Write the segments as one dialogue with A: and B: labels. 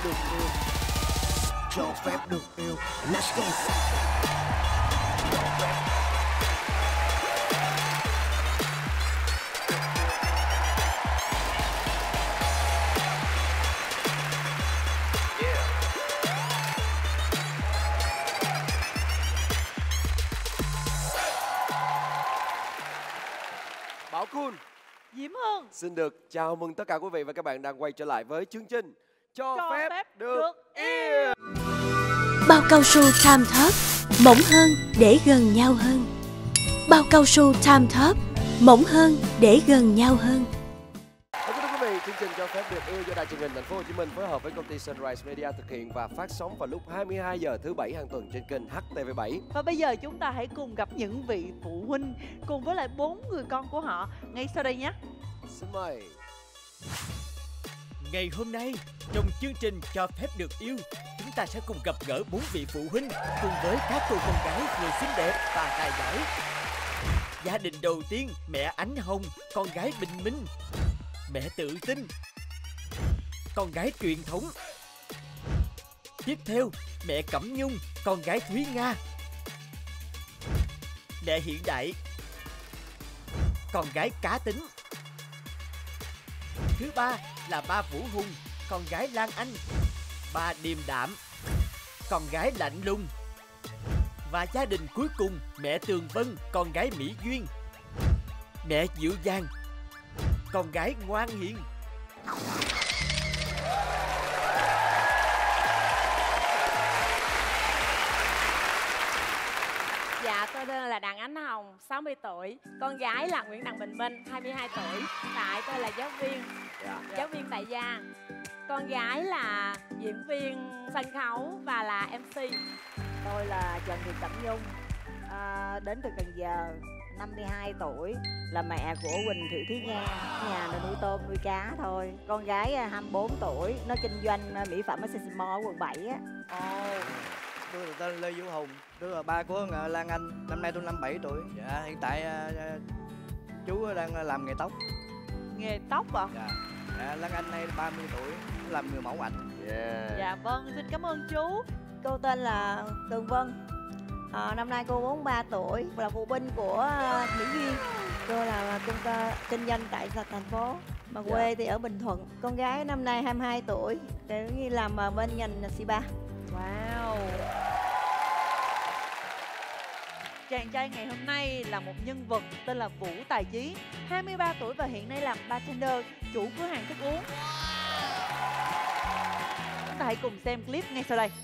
A: được yêu, cho phép được yêu. Let's go.
B: Bảo Kun,
C: Diễm Hương
B: xin được chào mừng tất cả quý vị và các bạn đang quay trở lại với chương trình Cho phép được yêu.
D: Bao cao su Time Top, mỏng hơn để gần nhau hơn. Bao cao su Time Top, mỏng hơn để gần nhau hơn.
B: Thưa quý vị, chương trình Cho phép được yêu do Đài truyền hình Thành phố Hồ Chí Minh phối hợp với công ty Sunrise Media thực hiện và phát sóng vào lúc 22 giờ thứ Bảy hàng tuần trên kênh HTV7.
C: Và bây giờ chúng ta hãy cùng gặp những vị phụ huynh cùng với lại 4 người con của họ ngay sau đây nhé.
B: Xin mời.
E: Ngày hôm nay, trong chương trình Cho phép được yêu, chúng ta sẽ cùng gặp gỡ 4 vị phụ huynh cùng với các cô con gái vừa xinh đẹp và tài giỏi. Gia đình đầu tiên, mẹ Ánh Hồng, con gái Bình Minh. Mẹ Tự Tin, con gái truyền thống. Tiếp theo, mẹ Cẩm Nhung, con gái Thúy Nga. Mẹ Hiện Đại, con gái Cá Tính. Thứ ba là ba Vũ Hùng, con gái Lan Anh. Ba Điềm Đạm, con gái Lạnh Lùng. Và gia đình cuối cùng, mẹ Tường Vân, con gái Mỹ Duyên. Mẹ Dịu Dàng, con gái ngoan hiền.
F: Dạ, tôi tên là Đặng Ánh Hồng, 60 tuổi. Con gái là Nguyễn Đặng Bình Minh, 22 tuổi. Tại tôi là giáo viên, giáo viên tại gia. Con gái là diễn viên sân khấu và là MC.
G: Tôi là Trần Thị Cẩm Nhung, đến từ Cần Giờ, 52 tuổi, là mẹ của Quỳnh Thị Thúy Nga, nhà là nuôi tôm nuôi cá thôi. Con gái 24 tuổi, nó kinh doanh mỹ phẩm ở Sisimo ở quận 7 á.
H: Tôi tên Lê Vũ Hùng, tôi là ba của Lan Anh, năm nay tôi 57 tuổi. Dạ, hiện tại chú đang làm nghề tóc.
C: Nghề tóc ạ?
H: Dạ, Lan Anh nay 30 tuổi, làm người mẫu ảnh.
C: Dạ vâng, xin cảm ơn chú.
G: Cô tên là Tường Vân, năm nay cô 43 tuổi, là phụ huynh của Mỹ Duyên. Cô là kinh doanh tại thành phố, mà quê thì ở Bình Thuận. Con gái năm nay 22 tuổi, để làm bên ngành spa.
C: Wow. Chàng trai ngày hôm nay là một nhân vật tên là Vũ Tài Chí, 23 tuổi và hiện nay làm bartender, chủ cửa hàng thức uống. Chúng ta hãy cùng xem clip ngay sau đây.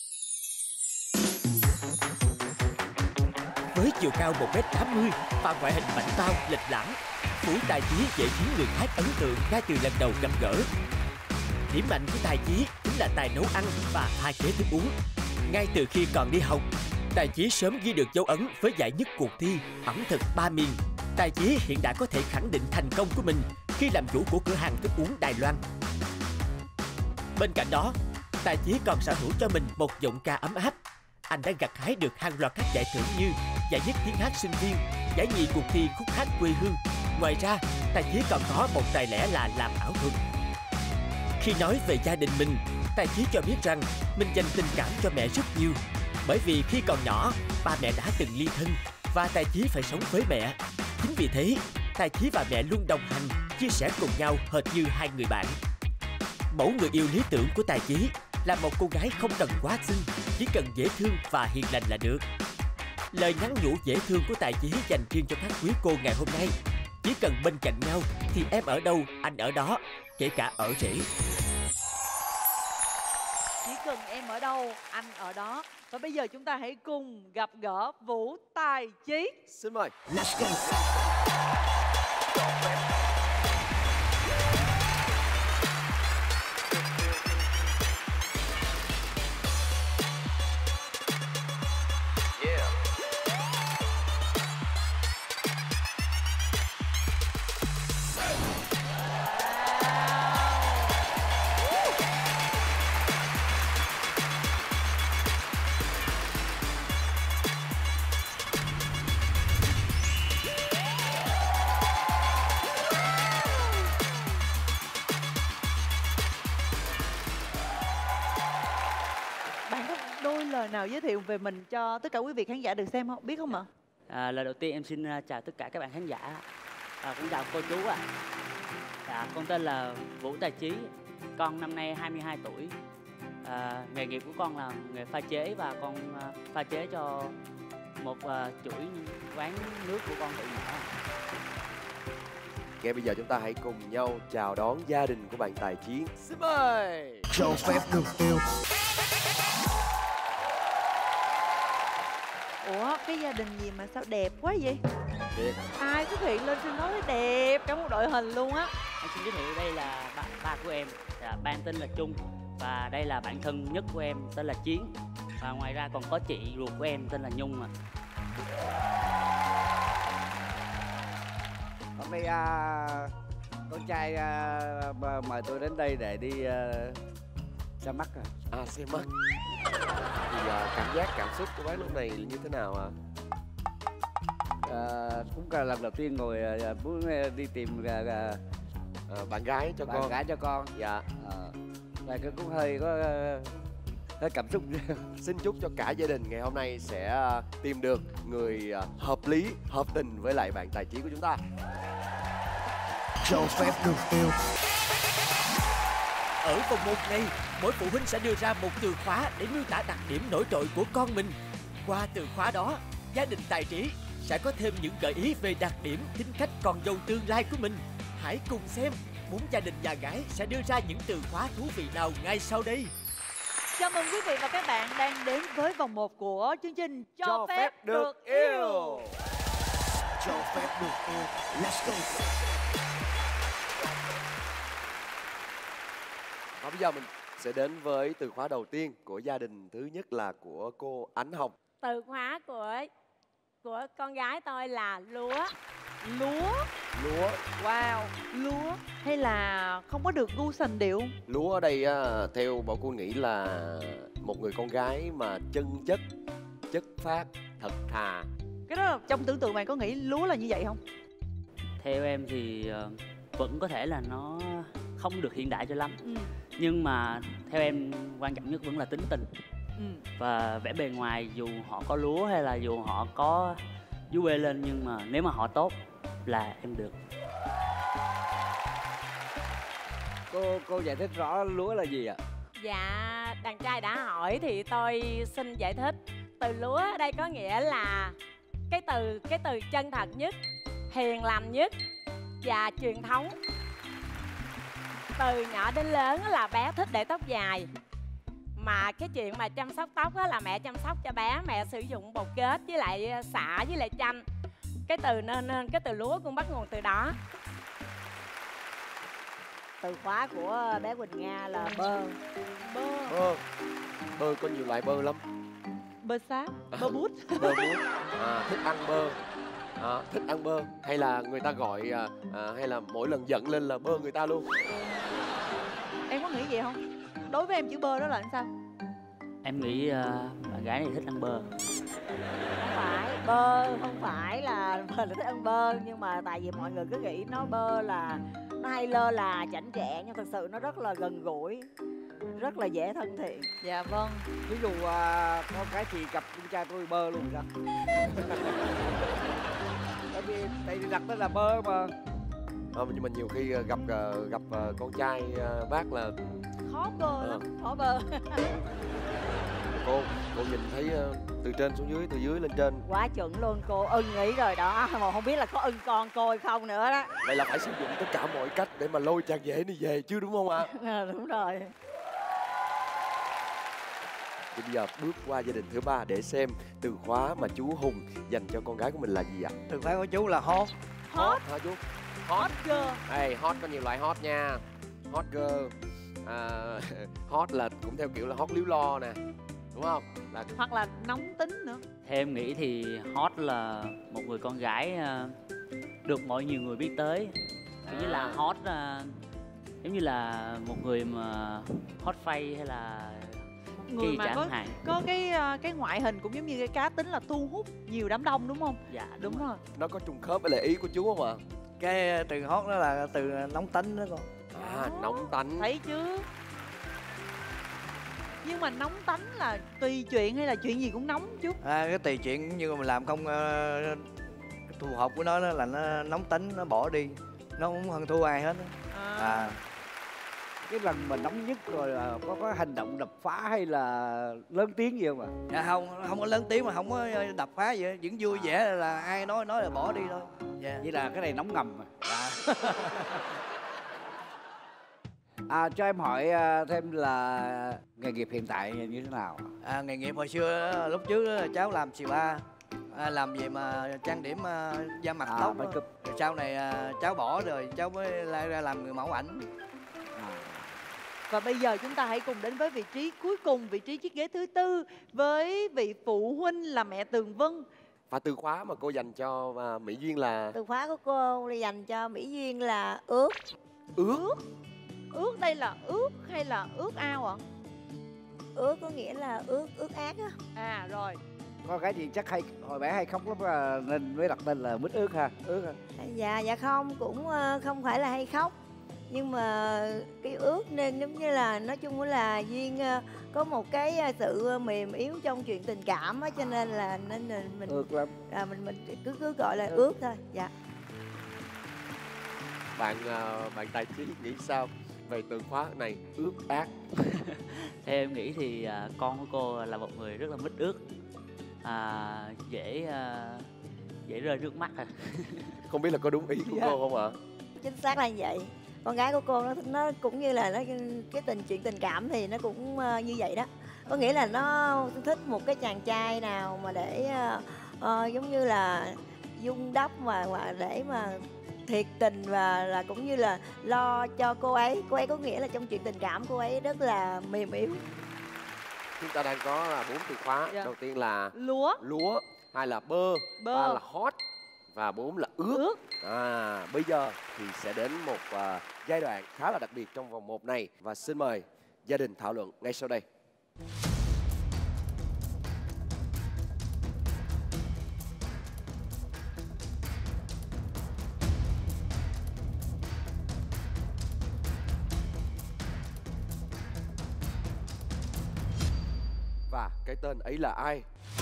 E: Với chiều cao 1m80 và ngoại hình mạnh tao, lịch lãm, Vũ Tài Chí dễ khiến người khác ấn tượng ngay từ lần đầu gặp gỡ. Điểm mạnh của Tài Chí chính là tài nấu ăn và pha chế thức uống. Ngay từ khi còn đi học, Tài Chí sớm ghi được dấu ấn với giải nhất cuộc thi ẩm thực ba miền. Tài Chí hiện đã có thể khẳng định thành công của mình khi làm chủ của cửa hàng thức uống Đài Loan. Bên cạnh đó, Tài Chí còn sở hữu cho mình một giọng ca ấm áp. Anh đã gặt hái được hàng loạt các giải thưởng như giải nhất tiếng hát sinh viên, giải nhì cuộc thi khúc hát quê hương. Ngoài ra, Tài Chí còn có một tài lẻ là làm ảo thuật. Khi nói về gia đình mình, Tài Chí cho biết rằng mình dành tình cảm cho mẹ rất nhiều. Bởi vì khi còn nhỏ, ba mẹ đã từng ly thân và Tài Chí phải sống với mẹ. Chính vì thế, Tài Chí và mẹ luôn đồng hành, chia sẻ cùng nhau hệt như hai người bạn. Mẫu người yêu lý tưởng của Tài Chí là một cô gái không cần quá xinh, chỉ cần dễ thương và hiền lành là được. Lời nhắn nhủ dễ thương của Tài Chí dành riêng cho các quý cô ngày hôm nay. Chỉ cần bên cạnh nhau thì em ở đâu, anh ở đó, kể cả ở rể.
C: Chỉ cần em ở đâu, anh ở đó. Và bây giờ chúng ta hãy cùng gặp gỡ Vũ Tài Chí.
B: Xin mời.
A: Let's go.
C: lời nào giới thiệu về mình cho tất cả quý vị khán giả được xem không? Biết không ạ?
I: Lời đầu tiên em xin chào tất cả các bạn khán giả. Cũng chào cô chú ạ. Con tên là Vũ Tài Chí. Con năm nay 22 tuổi. Nghề nghiệp của con là nghề pha chế và con pha chế cho một chuỗi quán nước của con tự nhỏ.
B: Ngay bây giờ chúng ta hãy cùng nhau chào đón gia đình của bạn Tài Chí. Xin mời.
A: Cho phép được yêu.
C: Ủa, cái gia đình gì mà sao đẹp quá vậy?
B: Đẹp.
C: Ai xuất hiện lên sân khấu thấy đẹp cả một đội hình luôn á.
I: Em xin giới thiệu đây là ba của em. Ba tên là Trung. Và đây là bạn thân nhất của em tên là Chiến. Và ngoài ra còn có chị ruột của em tên là Nhung ạ.
J: Hôm nay con trai mời tôi đến đây để đi xem mắt.
B: Xem mắt. Thì cảm giác cảm xúc của bác lúc này như thế nào ạ?
J: Cũng là lần đầu tiên ngồi muốn đi tìm
B: bạn gái cho con.
J: Bạn gái cho con.
B: Dạ.
J: Và cũng hơi có hơi cảm xúc.
B: Xin chúc cho cả gia đình ngày hôm nay sẽ tìm được người hợp lý, hợp tình với lại bạn Tài Chí của chúng ta.
A: Cho phép được yêu.
E: Ở vòng 1 này, mỗi phụ huynh sẽ đưa ra một từ khóa để miêu tả đặc điểm nổi trội của con mình. Qua từ khóa đó, gia đình Tài Trí sẽ có thêm những gợi ý về đặc điểm, tính cách con dâu tương lai của mình. Hãy cùng xem 4 gia đình nhà gái sẽ đưa ra những từ khóa thú vị nào ngay sau đây.
C: Chào mừng quý vị và các bạn đang đến với vòng 1 của chương trình
B: Cho phép được yêu.
A: Cho phép được yêu. Let's go.
B: Và bây giờ mình sẽ đến với từ khóa đầu tiên của gia đình. Thứ nhất là của cô Ánh Hồng.
F: Từ khóa của con gái tôi là lúa.
C: Lúa.
B: Lúa.
C: Wow, lúa hay là không có được gu sành điệu?
B: Lúa ở đây theo bọn cô nghĩ là một người con gái mà chân chất, chất phác, thật thà.
C: Cái đó trong tưởng tượng bạn có nghĩ lúa là như vậy không?
I: Theo em thì vẫn có thể là nó không được hiện đại cho lắm. Nhưng mà theo em quan trọng nhất vẫn là tính tình. Và vẻ bề ngoài dù họ có lúa hay là dù họ có dưới quê lên, nhưng mà nếu mà họ tốt là em được.
J: Cô giải thích rõ lúa là gì ạ?
F: Dạ, đàn trai đã hỏi thì tôi xin giải thích. Từ lúa ở đây có nghĩa là cái từ chân thật nhất, hiền lành nhất và truyền thống. Từ nhỏ đến lớn là bé thích để tóc dài. Mà cái chuyện mà chăm sóc tóc là mẹ chăm sóc cho bé, mẹ sử dụng bột kết với lại xả với lại chanh. Cái từ nên cái từ lúa cũng bắt nguồn từ đó.
G: Từ khóa của bé Quỳnh Nga là bơ.
B: Bơ có nhiều loại bơ lắm.
C: Bơ sáp, bơ bút.
B: Bơ bút. Thích ăn bơ. Thích ăn bơ. Hay là người ta gọi hay là mỗi lần giận lên là bơ người ta luôn.
C: Em có nghĩ vậy không? Đối với em chữ bơ đó là làm sao?
I: Em nghĩ bạn gái này thích ăn bơ.
G: Không phải, bơ không phải là thích ăn bơ. Nhưng mà tại vì mọi người cứ nghĩ nó bơ là nó hay lơ là chảnh chẹ, nhưng thật sự nó rất là gần gũi, rất là dễ thân thiện.
C: Dạ vâng.
J: Ví dụ con cái thì gặp con trai tôi bơ luôn sao? Tại vì đặt đó là bơ mà.
B: Nhưng mà nhiều khi gặp con trai bác là
G: Khó bơ lắm, khó bơ.
B: Cô nhìn thấy từ trên xuống dưới, từ dưới lên trên.
G: Quá chuẩn luôn, cô ưng ý rồi đó. Mà không biết là có ưng con cô hay không nữa đó.
B: Vậy là phải sử dụng tất cả mọi cách để mà lôi chàng rể này về chứ, đúng không ạ?
G: Đúng rồi.
B: Thì bây giờ bước qua gia đình thứ ba để xem từ khóa mà chú Hùng dành cho con gái của mình là gì ạ?
H: Từ khóa của chú là hot.
B: Hot hả chú?
C: Hot girl.
B: Hey, hot có nhiều loại hot nha. Hot girl. Hot là cũng theo kiểu là hot líu lo nè, đúng không?
C: Hoặc là nóng tính nữa.
I: Theo em nghĩ thì hot là một người con gái được nhiều người biết tới. Kiểu như là hot giống như là một người mà hot face hay là
C: người mà có cái ngoại hình cũng giống như cái cá tính là thu hút nhiều đám đông, đúng không?
I: Dạ
C: đúng rồi.
B: Nó có trùng khớp với lại ý của chú không ạ?
H: Cái từ hot đó là từ nóng tính đó con.
B: Nóng tánh.
C: Thấy chứ. Nhưng mà nóng tánh là tùy chuyện hay là chuyện gì cũng nóng chút?
H: Cái tùy chuyện như mà mình làm không phù hợp của nó là nó nóng tính, nó bỏ đi, nó không hơn thua ai hết á.
J: Cái lần mà nóng nhất rồi có hành động đập phá hay là lớn tiếng gì không ạ?
H: Dạ không có lớn tiếng mà không có đập phá gì hết. Vẫn vui vẻ là ai nói là bỏ đi thôi.
J: Dạ. Vậy là cái này nóng ngầm mà.
H: Dạ.
J: Cho em hỏi thêm là nghề nghiệp hiện tại như thế nào?
H: Nghề nghiệp hồi xưa lúc trước cháu làm spa, làm gì mà trang điểm da mặt tóc. Rồi sau này cháu bỏ rồi cháu mới ra làm người mẫu ảnh.
C: Và bây giờ chúng ta hãy cùng đến với vị trí cuối cùng, vị trí chiếc ghế thứ tư với vị phụ huynh là mẹ Tường Vân.
B: Và từ khóa mà cô dành cho Mỹ Duyên là?
G: Từ khóa của cô dành cho Mỹ Duyên là ước.
B: Ước?
C: Ước đây là ước hay là ước ao ạ?
G: Ước có nghĩa là ước ác á.
C: Rồi.
J: Con cái gì chắc hay hồi bé hay khóc lắm nên mới đặt tên là Mít Ước ha. Ước ha.
G: Dạ không, cũng không phải là hay khóc. Nhưng mà cái ước nên giống như là nói chung là Duyên có một cái sự mềm yếu trong chuyện tình cảm á, cho nên là mình
J: ước lắm.
G: Mình cứ gọi là ước thôi. Dạ.
B: Bạn Tài Trí nghĩ sao về từ khóa này ước ác?
I: Theo em nghĩ thì con của cô là một người rất là mít ước, dễ rơi nước mắt.
B: Không biết là có đúng ý của cô không ạ?
G: Chính xác là vậy. Con gái của cô nó cũng như là cái chuyện tình cảm thì nó cũng như vậy đó. Có nghĩa là nó thích một cái chàng trai nào mà để giống như là vun đắp và để mà thiệt tình và là cũng như là lo cho cô ấy. Cô ấy có nghĩa là trong chuyện tình cảm cô ấy rất là mềm yếu.
B: Chúng ta đang có là 4 từ khóa. Đầu tiên là lúa, 2 là bơ, 3 là hot và 4 là ước. Bây giờ thì sẽ đến một giai đoạn khá là đặc biệt trong vòng 1 này. Và xin mời gia đình thảo luận ngay sau đây. Và cái tên ấy là ai?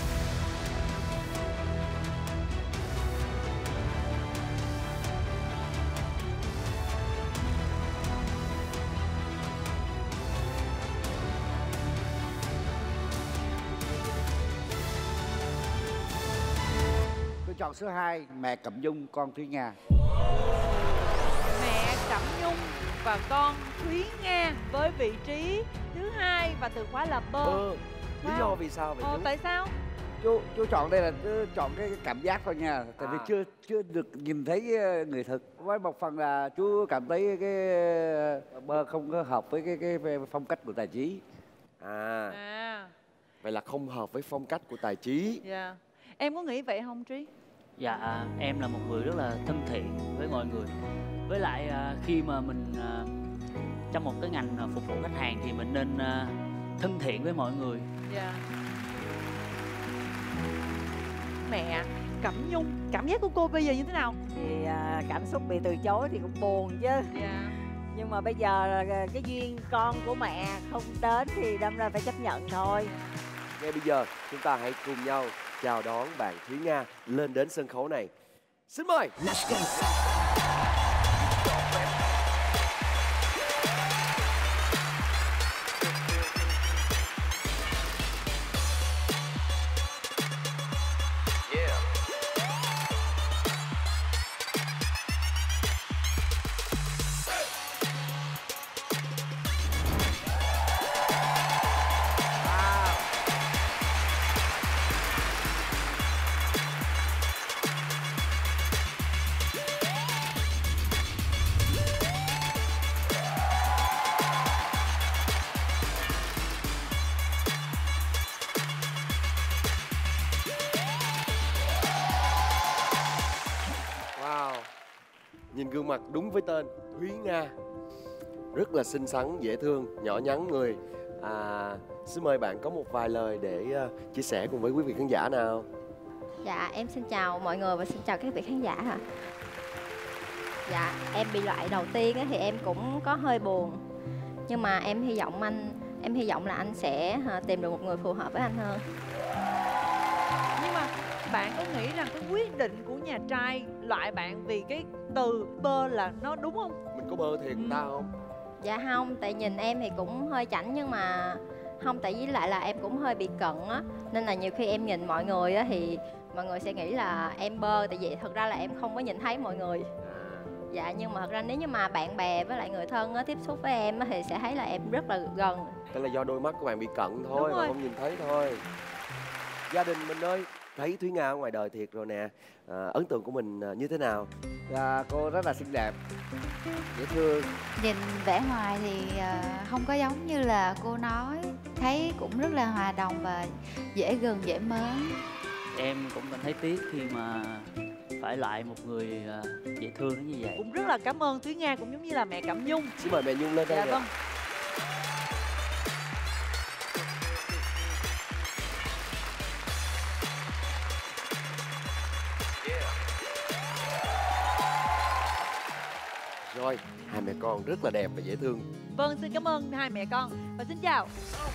J: Tôi chọn số 2, mẹ Cẩm Nhung, con Thúy Nga.
C: Mẹ Cẩm Nhung và con Thúy Nga với vị trí thứ 2 và từ khóa là bơ.
B: Lý do vì sao vậy chú?
C: Tại sao?
J: Chú chọn đây là chọn cái cảm giác thôi nha. Tại vì chưa được nhìn thấy người thực. Với một phần là chú cảm thấy cái bơ không có hợp với cái phong cách của Tài Trí.
B: Vậy là không hợp với phong cách của Tài Trí.
C: Dạ. Em có nghĩ vậy không Trí?
I: Dạ, em là một người rất là thân thiện với mọi người. Với lại khi mà mình trong một cái ngành phục vụ khách hàng thì mình nên thân thiện với mọi người.
C: Dạ. Mẹ Cẩm Nhung, cảm giác của cô bây giờ như thế nào?
K: Thì cảm xúc bị từ chối thì cũng buồn chứ.
C: Dạ.
K: Nhưng mà bây giờ cái duyên con của mẹ không đến thì đâm ra phải chấp nhận thôi.
B: Ngay bây giờ chúng ta hãy cùng nhau chào đón bạn Thúy Nga lên đến sân khấu này. Xin mời. Let's go. Nhìn gương mặt đúng với tên Thúy Nga, rất là xinh xắn, dễ thương, nhỏ nhắn người. Xin mời bạn có một vài lời để chia sẻ cùng với quý vị khán giả nào.
L: Dạ, em xin chào mọi người và xin chào các vị khán giả ạ. Dạ, em bị loại đầu tiên thì em cũng có hơi buồn. Nhưng mà em hy vọng em hy vọng là anh sẽ tìm được một người phù hợp với anh hơn.
C: Nhưng mà bạn có nghĩ rằng cái quyết định của nhà trai loại bạn vì cái từ bơ là nó đúng không?
B: Mình có bơ thiệt người ta không?
L: Dạ không, tại nhìn em thì cũng hơi chảnh nhưng mà không, tại với lại là em cũng hơi bị cận á, nên là nhiều khi em nhìn mọi người á thì mọi người sẽ nghĩ là em bơ, tại vì thật ra là em không có nhìn thấy mọi người. Dạ, nhưng mà thật ra nếu như mà bạn bè với lại người thân á, tiếp xúc với em á, thì sẽ thấy là em rất là gần.
B: Tức là do đôi mắt của bạn bị cận thôi, mà không nhìn thấy thôi. Gia đình mình ơi, thấy Thúy Nga ở ngoài đời thiệt rồi nè, ấn tượng của mình như thế nào?
J: Cô rất là xinh đẹp, dễ thương.
M: Nhìn vẻ ngoài thì không có giống như là cô nói, thấy cũng rất là hòa đồng và dễ gần dễ mến.
I: Em cũng cảm thấy tiếc khi mà phải loại một người dễ thương đến như vậy.
C: Cũng rất là cảm ơn Thúy Nga, cũng giống như là mẹ Cẩm Nhung.
B: Xin mời mẹ Nhung lên đây.
C: Dạ vâng.
B: Rồi, hai mẹ con rất là đẹp và dễ thương.
C: Vâng, xin cảm ơn hai mẹ con và xin chào.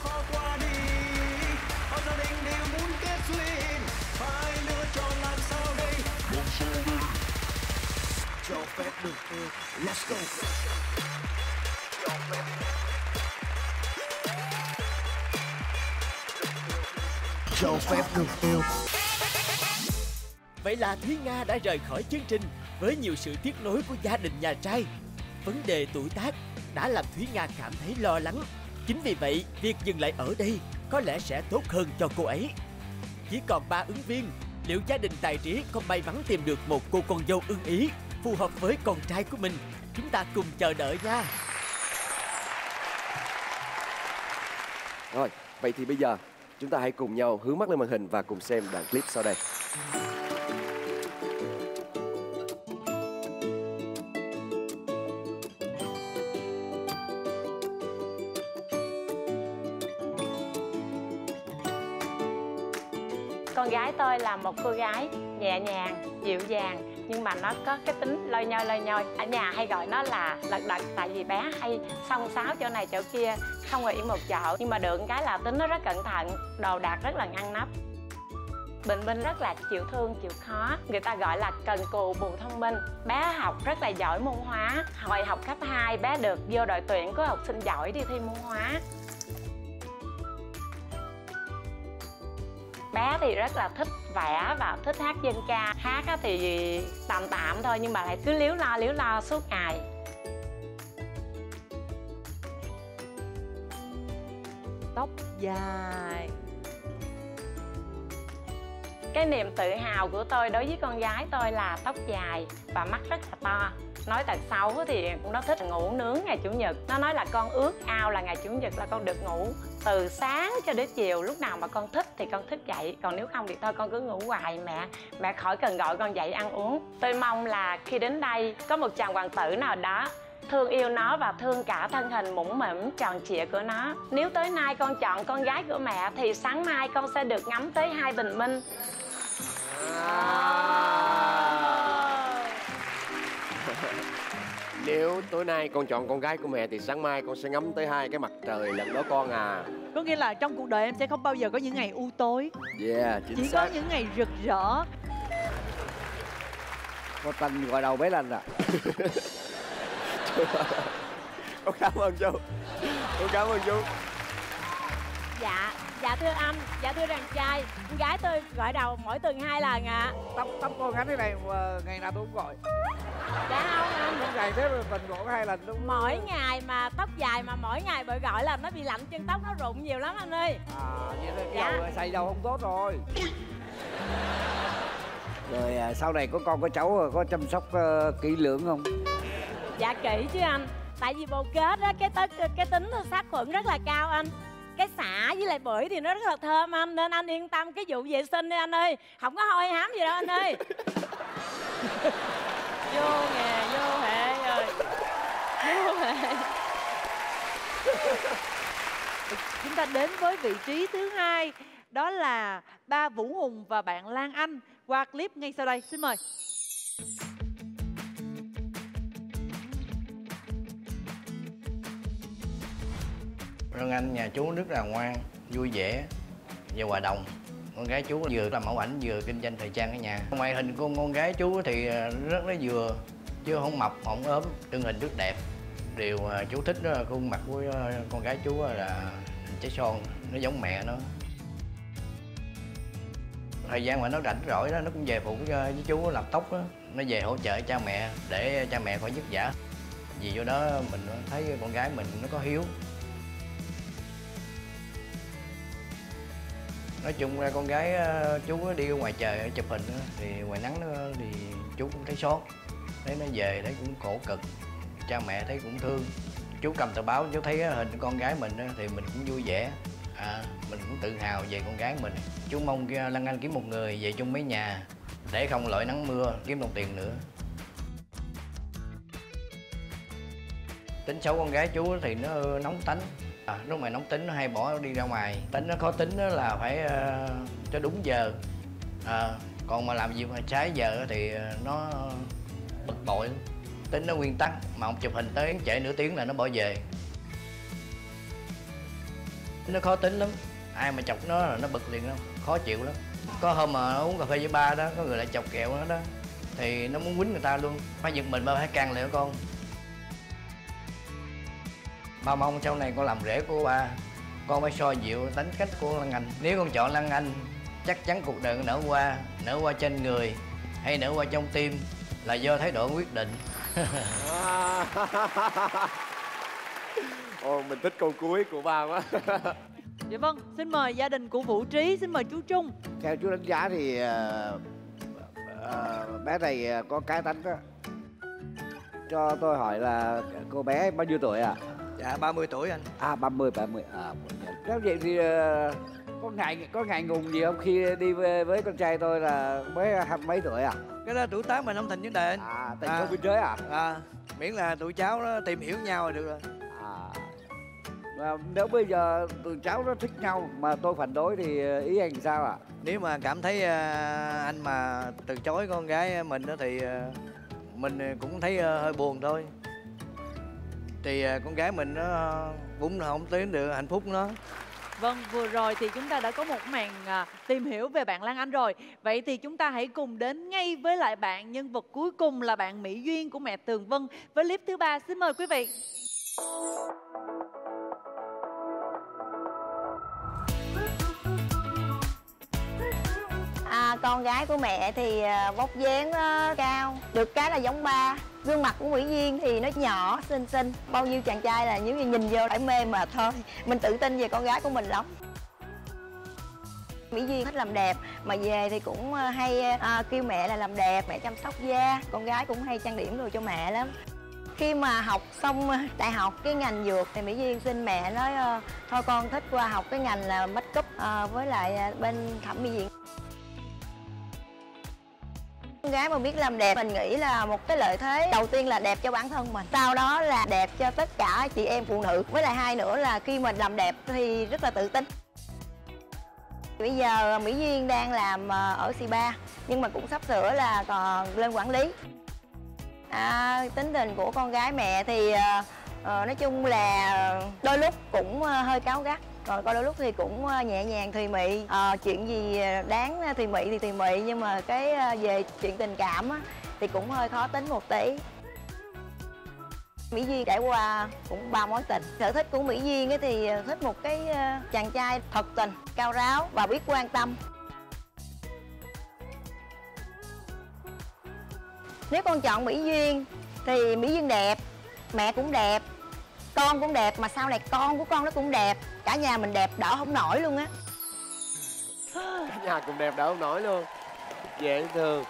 A: Cho phép được yêu. Let's go. Cho phép được yêu.
E: Vậy là Thúy Nga đã rời khỏi chương trình với nhiều sự tiếc nối của gia đình nhà trai. Vấn đề tuổi tác đã làm Thúy Nga cảm thấy lo lắng. Chính vì vậy, việc dừng lại ở đây có lẽ sẽ tốt hơn cho cô ấy. Chỉ còn 3 ứng viên, liệu gia đình Tài Trí có may mắn tìm được một cô con dâu ưng ý, phù hợp với con trai của mình? Chúng ta cùng chờ đợi nha.
B: Rồi, vậy thì bây giờ chúng ta hãy cùng nhau hướng mắt lên màn hình và cùng xem đoạn clip sau đây.
F: Con gái tôi là một cô gái nhẹ nhàng, dịu dàng, nhưng mà nó có cái tính lôi nhoi. Ở nhà hay gọi nó là lật đật, tại vì bé hay xông xáo chỗ này chỗ kia, không ngồi yên một chỗ. Nhưng mà được cái là tính nó rất cẩn thận, đồ đạc rất là ngăn nắp. Bình Minh rất là chịu thương, chịu khó. Người ta gọi là cần cù bù thông minh. Bé học rất là giỏi môn hóa. Hồi học cấp 2, bé được vô đội tuyển của học sinh giỏi đi thi môn hóa. Bé thì rất là thích vẽ và thích hát dân ca. Hát thì tạm tạm thôi nhưng mà lại cứ líu lo suốt ngày.
C: Tóc dài.
F: Cái niềm tự hào của tôi đối với con gái tôi là tóc dài và mắt rất là to. Nói tật xấu thì nó thích ngủ nướng ngày Chủ nhật. Nó nói là con ước ao là ngày Chủ nhật là con được ngủ từ sáng cho đến chiều. Lúc nào mà con thích thì con thức dậy, còn nếu không thì thôi con cứ ngủ hoài. Mẹ khỏi cần gọi con dậy ăn uống. Tôi mong là khi đến đây có một chàng hoàng tử nào đó thương yêu nó và thương cả thân hình mũm mĩm tròn trịa của nó. Nếu tối nay con chọn con gái của mẹ thì sáng mai con sẽ được ngắm tới hai bình minh.
B: Nếu tối nay con chọn con gái của mẹ thì sáng mai con sẽ ngắm tới hai cái mặt trời lần đó con à.
C: Có nghĩa là trong cuộc đời em sẽ không bao giờ có những ngày u tối.
B: Yeah, chính
C: chỉ
B: xác.
C: có những ngày rực rỡ.
J: Có Tân gọi đầu bé Lanh à.
B: Con cảm ơn chú. Con cảm ơn chú.
F: Dạ thưa anh, dạ thưa chàng trai, con gái tôi gọi đầu mỗi tuần 2 lần ạ.
J: Tóc con ngắn thế này ngày nào tôi cũng gọi.
F: Dạ không anh.
J: Tóc dài thế mà mình gọi có 2 lần đúng không?
F: Mỗi ngày mà tóc dài mà mỗi ngày bị gọi là nó bị lạnh chân tóc, nó rụng nhiều lắm anh ơi.
J: Vậy thôi,
F: dạ.
J: xài dầu không tốt rồi. Rồi sau này có con có cháu có chăm sóc kỹ lưỡng không?
F: Dạ kỹ chứ anh. Tại vì bồ kết á, cái tính sát khuẩn rất là cao anh. Cái xả với lại bưởi thì nó rất là thơm anh, nên anh yên tâm cái vụ vệ sinh đi anh ơi. Không có hôi hám gì đâu anh ơi. Vô nghề, vô hệ rồi. Vô hệ.
C: Chúng ta đến với vị trí thứ 2, đó là ba Vũ Hùng và bạn Lan Anh. Qua clip ngay sau đây, xin mời.
H: Lan Anh nhà chú rất là ngoan, vui vẻ và hòa đồng. Con gái chú vừa làm mẫu ảnh vừa kinh doanh thời trang ở nhà. Ngoại hình của con gái chú thì rất là vừa, chứ không mập không ốm, thân hình rất đẹp. Điều chú thích đó là khuôn mặt của con gái chú là trái son, nó giống mẹ nó. Thời gian mà nó rảnh rỗi đó, nó cũng về phụ với chú làm tóc đó. Nó về hỗ trợ cha mẹ để cha mẹ khỏi vất vả. Vì do đó mình thấy con gái mình nó có hiếu. Nói chung ra con gái chú đi ngoài trời chụp hình thì ngoài nắng thì chú cũng thấy xót. Thấy nó về thấy cũng khổ cực, cha mẹ thấy cũng thương. Chú cầm tờ báo chú thấy hình con gái mình thì mình cũng vui vẻ. Mình cũng tự hào về con gái mình. Chú mong Lan Anh kiếm một người về chung mấy nhà để không lội nắng mưa kiếm đồng tiền nữa. Tính xấu con gái chú thì nó nóng tính. Lúc mà nóng tính nó hay bỏ đi ra ngoài. Tính nó khó tính là phải cho đúng giờ. Còn mà làm gì mà trái giờ thì nó bực bội. Tính nó nguyên tắc, mà không chụp hình tới trễ nửa tiếng là nó bỏ về. Nó khó tính lắm, ai mà chọc nó là nó bực liền lắm, khó chịu lắm. Có hôm mà uống cà phê với ba đó, có người lại chọc kẹo nó đó, thì nó muốn quýnh người ta luôn. Phải giật mình, ba phải can lại con. Ba mong sau này con làm rể của ba, con phải soi dịu tính cách của Lan Anh. Nếu con chọn Lan Anh, chắc chắn cuộc đời nở hoa trên người hay nở hoa trong tim là do thái độ quyết định.
B: Ồ, mình thích câu cuối của ba quá.
C: Dạ vâng, xin mời gia đình của Vũ Trí, xin mời chú Trung.
J: Theo chú đánh giá thì bé này có cái tánh đó. Cho tôi hỏi là cô bé bao nhiêu tuổi ạ?
H: Dạ 30 tuổi anh.
J: 30. Nếu vậy thì có ngại ngùng gì không khi đi với con trai tôi là mới 20 mấy tuổi à?
H: Cái đó tuổi tác mình không thành vấn đề anh.
J: Tình không biên giới à?
H: Miễn là tụi cháu nó tìm hiểu nhau là được rồi.
J: Nếu bây giờ tụi cháu nó thích nhau mà tôi phản đối thì ý anh sao ạ?
H: Nếu mà cảm thấy anh mà từ chối con gái mình đó thì mình cũng thấy hơi buồn thôi. Thì con gái mình nó cũng không tiến được hạnh phúc nó.
C: Vâng, vừa rồi thì chúng ta đã có một màn tìm hiểu về bạn Lan Anh rồi. Vậy thì chúng ta hãy cùng đến ngay với lại bạn nhân vật cuối cùng là bạn Mỹ Duyên của mẹ Tường Vân với clip thứ 3. Xin mời quý vị.
G: Con gái của mẹ thì vóc dáng cao, được cái là giống ba. Gương mặt của Mỹ Duyên thì nó nhỏ, xinh xinh. Bao nhiêu chàng trai là nếu như nhìn vô phải mê mà thôi. Mình tự tin về con gái của mình lắm. Mỹ Duyên thích làm đẹp, mà về thì cũng hay kêu mẹ là làm đẹp, mẹ chăm sóc da. Con gái cũng hay trang điểm rồi cho mẹ lắm. Khi mà học xong đại học cái ngành dược thì Mỹ Duyên xin mẹ nói thôi con thích qua học cái ngành là make up với lại bên thẩm mỹ viện. Con gái mà biết làm đẹp mình nghĩ là một cái lợi thế đầu tiên là đẹp cho bản thân mình, sau đó là đẹp cho tất cả chị em phụ nữ, với lại hai nữa là khi mình làm đẹp thì rất là tự tin. Bây giờ Mỹ Duyên đang làm ở Spa nhưng mà cũng sắp sửa là còn lên quản lý. Tính tình của con gái mẹ thì nói chung là đôi lúc cũng hơi cáu gắt, còn đôi lúc thì cũng nhẹ nhàng thùy mị. Chuyện gì đáng thùy mị thì thùy mị, nhưng mà cái về chuyện tình cảm á, thì cũng hơi khó tính một tí. Mỹ Duyên trải qua cũng 3 mối tình. Sở thích của Mỹ Duyên thì thích một cái chàng trai thật tình, cao ráo và biết quan tâm. Nếu con chọn Mỹ Duyên thì Mỹ Duyên đẹp, mẹ cũng đẹp, con cũng đẹp, mà sau này con của con nó cũng đẹp. Cả nhà mình đẹp đỡ không nổi luôn á.
B: Cả nhà cũng đẹp đỡ không nổi luôn. Dễ thương.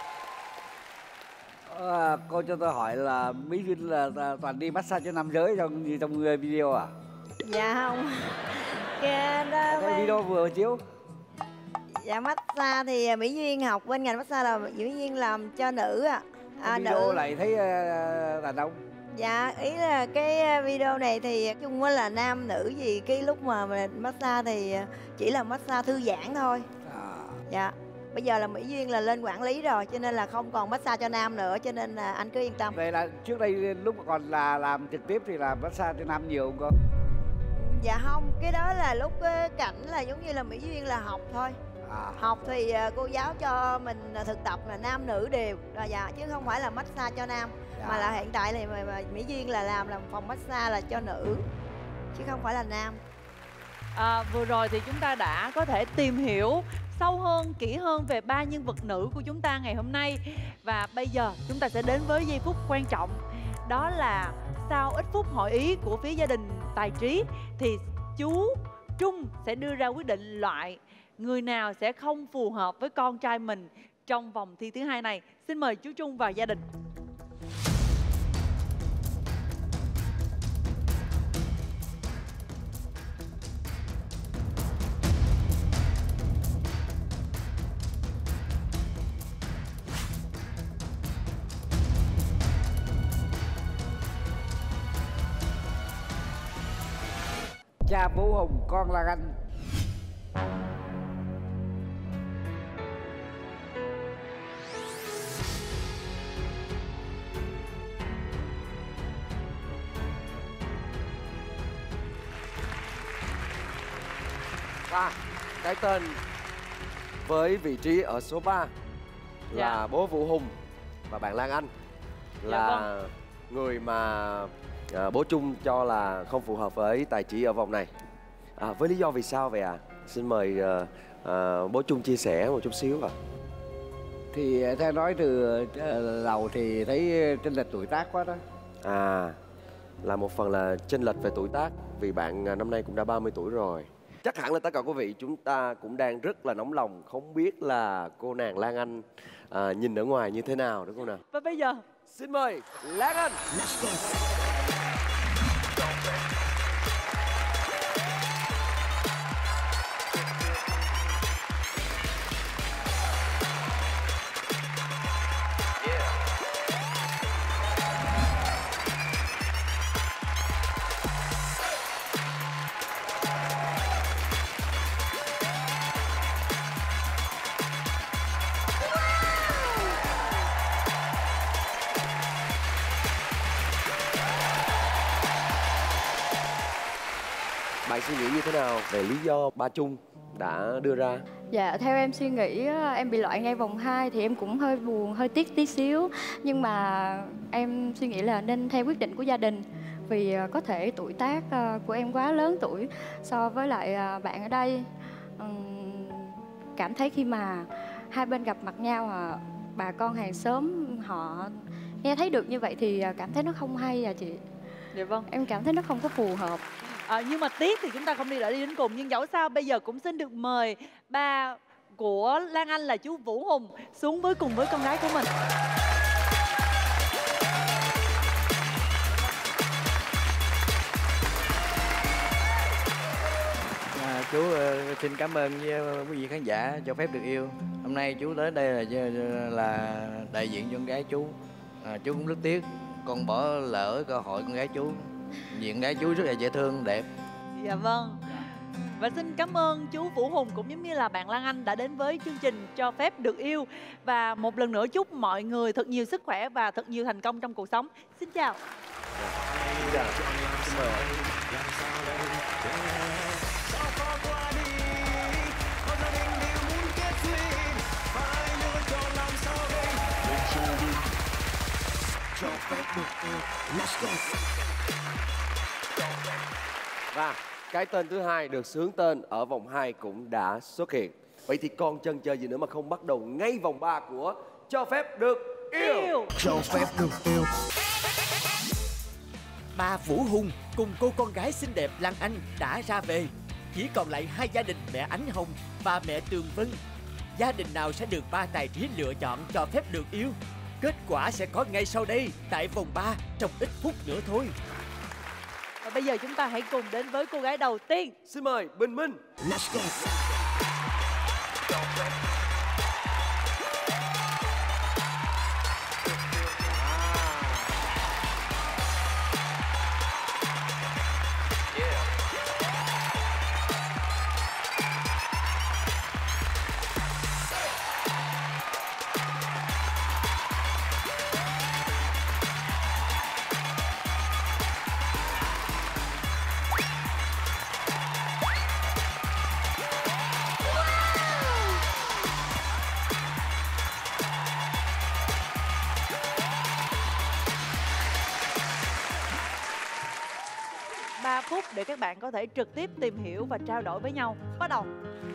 J: Cô cho tôi hỏi là Mỹ Duyên là toàn đi massage cho nam giới trong video à?
G: Dạ không. Cái
J: video vừa chiếu.
G: Dạ massage thì Mỹ Duyên học bên ngành massage là Mỹ Duyên làm cho nữ ạ.
J: Video
G: nữ
J: lại thấy đàn ông.
G: Dạ, ý là cái video này thì chung là nam nữ gì, cái lúc mà massage thì chỉ là massage thư giãn thôi. Dạ, bây giờ là Mỹ Duyên là lên quản lý rồi, cho nên là không còn massage cho nam nữa, cho nên là anh cứ yên tâm.
J: Vậy là trước đây lúc mà còn là làm trực tiếp thì làm massage cho nam nhiều không cô?
G: Dạ không, cái đó là lúc cảnh là giống như là Mỹ Duyên là học thôi. Học thì cô giáo cho mình thực tập là nam nữ đều rồi, dạ, chứ không phải là massage cho nam. Mà là hiện tại thì mà Mỹ Duyên là làm phòng massage là cho nữ chứ không phải là nam.
C: Vừa rồi thì chúng ta đã có thể tìm hiểu sâu hơn, kỹ hơn về 3 nhân vật nữ của chúng ta ngày hôm nay. Và bây giờ chúng ta sẽ đến với giây phút quan trọng. Đó là sau ít phút hội ý của phía gia đình Tài Trí thì chú Trung sẽ đưa ra quyết định loại người nào sẽ không phù hợp với con trai mình trong vòng thi thứ hai này. Xin mời chú Trung và gia đình.
J: Cha Vũ Hùng, con Lan Anh.
B: Và cái tên với vị trí ở số 3 là bố Vũ Hùng và bạn Lan Anh là người mà bố Trung cho là không phù hợp với Tài Trí ở vòng này. Với lý do vì sao vậy ạ? Xin mời bố Trung chia sẻ một chút xíu ạ.
J: Thì theo nói từ đầu thì thấy chênh lệch tuổi tác quá đó.
B: Là một phần là chênh lệch về tuổi tác vì bạn năm nay cũng đã 30 tuổi rồi. Chắc hẳn là tất cả quý vị chúng ta cũng đang rất là nóng lòng không biết là cô nàng Lan Anh nhìn ở ngoài như thế nào đúng không nào?
C: Và bây giờ
B: xin mời Lan Anh. Bạn suy nghĩ như thế nào về lý do ba Trung đã đưa ra?
N: Dạ, theo em suy nghĩ em bị loại ngay vòng 2 thì em cũng hơi buồn, hơi tiếc tí xíu. Nhưng mà em suy nghĩ là nên theo quyết định của gia đình. Vì có thể tuổi tác của em quá lớn tuổi so với lại bạn ở đây. Cảm thấy khi mà hai bên gặp mặt nhau, bà con hàng xóm họ nghe thấy được như vậy thì cảm thấy nó không hay à chị.
C: Dạ vâng.
N: Em cảm thấy nó không có phù hợp.
C: Nhưng mà tiếc thì chúng ta không đi đến cùng. Nhưng dẫu sao bây giờ cũng xin được mời ba của Lan Anh là chú Vũ Hùng xuống cùng với con gái của mình.
H: Chú xin cảm ơn với quý vị khán giả cho phép được yêu. Hôm nay chú tới đây là đại diện cho con gái chú. Chú cũng rất tiếc con bỏ lỡ cơ hội con gái chú. Vì con gái chú rất là dễ thương, đẹp.
C: Dạ vâng. Và xin cảm ơn chú Vũ Hùng cũng giống như là bạn Lan Anh đã đến với chương trình Cho Phép Được Yêu. Và một lần nữa chúc mọi người thật nhiều sức khỏe và thật nhiều thành công trong cuộc sống. Xin chào.
A: Cho phép được yêu. Let's go.
B: Và cái tên thứ hai được xướng tên ở vòng 2 cũng đã xuất hiện. Vậy thì còn chần chờ gì nữa mà không bắt đầu ngay vòng 3 của Cho Phép Được Yêu.
A: Cho phép được yêu.
E: Ba Vũ Hùng cùng cô con gái xinh đẹp Lan Anh đã ra về. Chỉ còn lại hai gia đình mẹ Ánh Hồng và mẹ Tường Vân. Gia đình nào sẽ được ba Tài Trí lựa chọn Cho Phép Được Yêu? Kết quả sẽ có ngay sau đây tại vòng 3 trong ít phút nữa thôi.
C: Và bây giờ chúng ta hãy cùng đến với cô gái đầu tiên.
B: Xin mời Bình Minh.
A: Let's go.
C: phút để các bạn có thể trực tiếp tìm hiểu và trao đổi với nhau. Bắt đầu.